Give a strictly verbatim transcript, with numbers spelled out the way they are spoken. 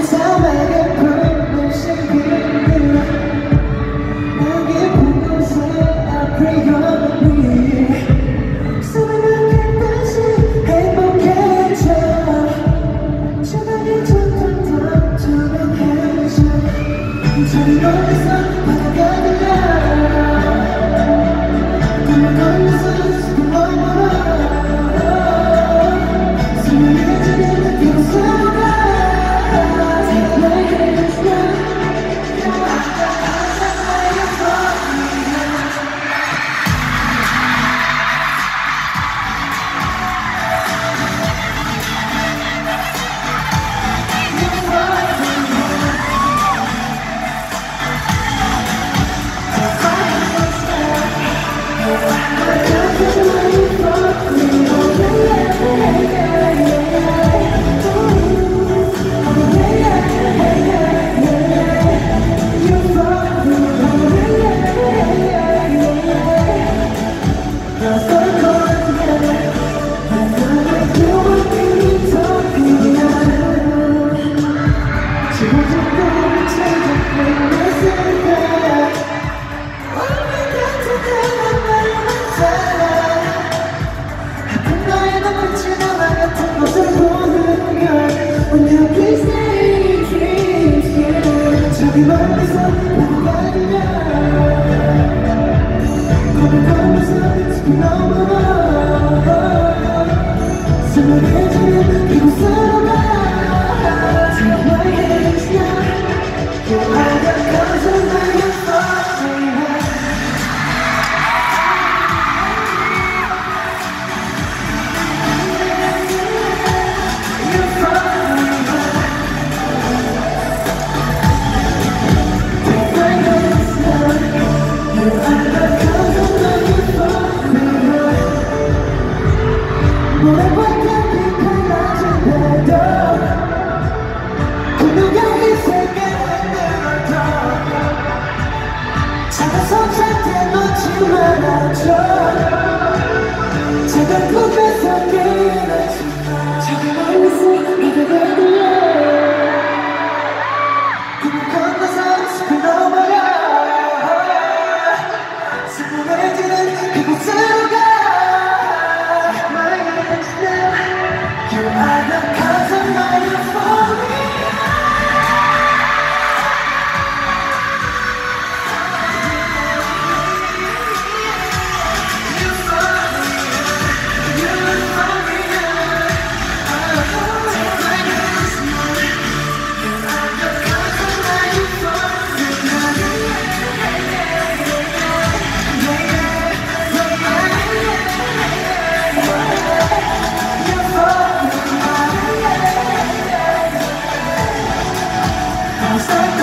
세상에게 붉은 신비를 나게 보고서 I pray on me 사랑하게 다시 행복해져 차라리 좋던 더 투명해져 저리 멀리서 바다가 들려 꿈을 건너서 숲을 넘어라 스물해지는 이곳으로 저기 멀리서 바다가 들려 꿈을 건너서 숲을 넘어라 스물해지는 이곳으로 가 Take my hands now You are the cause of my euphoria 작아서 절대 놓지 말아줘 작은 꿈에서 깨어나지 마 저기 멀리서 바다가 들려 꿈을 건너서 숲을 넘어가 스물해지는 그곳으로 가 My hands now You are the cause of my euphoria Stop.